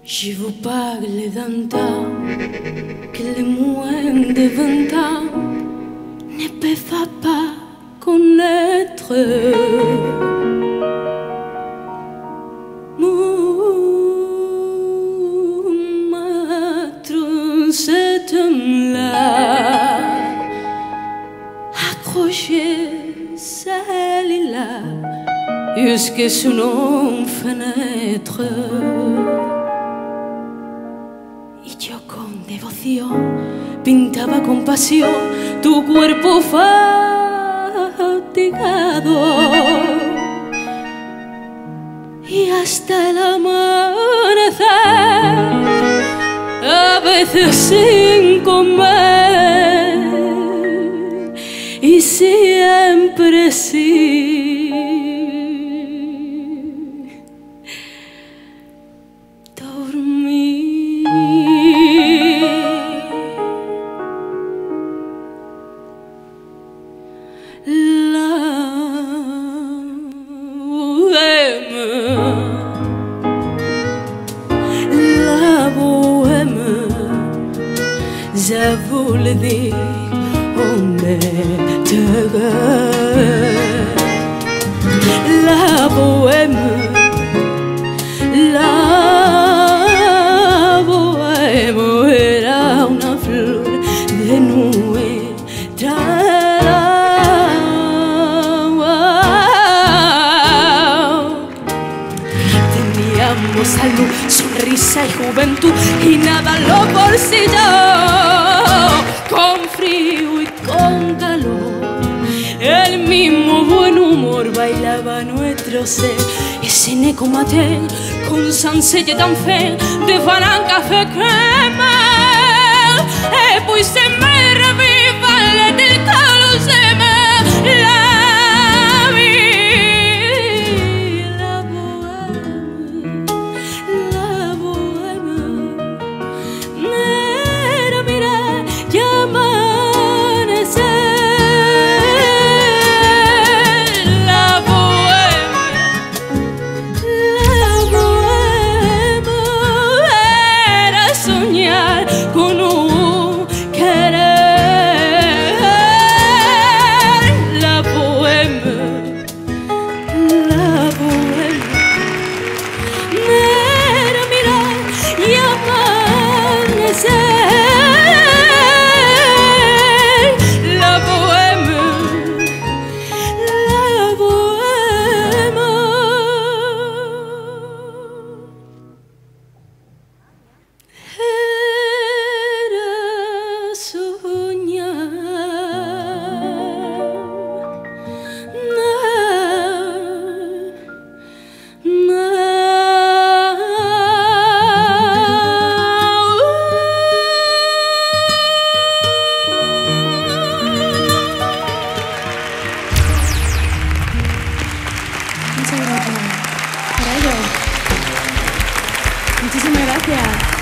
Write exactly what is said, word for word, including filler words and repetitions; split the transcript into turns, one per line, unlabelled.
Je vous parle d'un temps que les moins de vingt ans ne peuvent pas connaître. Mon maître, cet homme-là, accroché celle-là jusque sous nos fenêtres. Y yo con devoción pintaba con pasión tu cuerpo fatigado, y hasta el amanecer, a veces sin comer y siempre sí. Je vous le dis, on est heureux. La bohème, la bohème era una flor de nuestra agua. Teníamos salud, sonrisa y juventud y nada lo bolsillo. Con frío y con calor, el mismo buen humor bailaba nuestro ser. Et ce n'est qu'au matin qu'on s'enseigne d'enfer devant un café crème. Et puis c'est me revive le del calosem. La vie, la bohème, la bohème. Mira, mira, ya amanecer. La bohème, la bohème era soñar con un querer. La bohème, la bohème. Mira, mira, y amanecer. Muchas gracias. Para ello. Muchísimas gracias.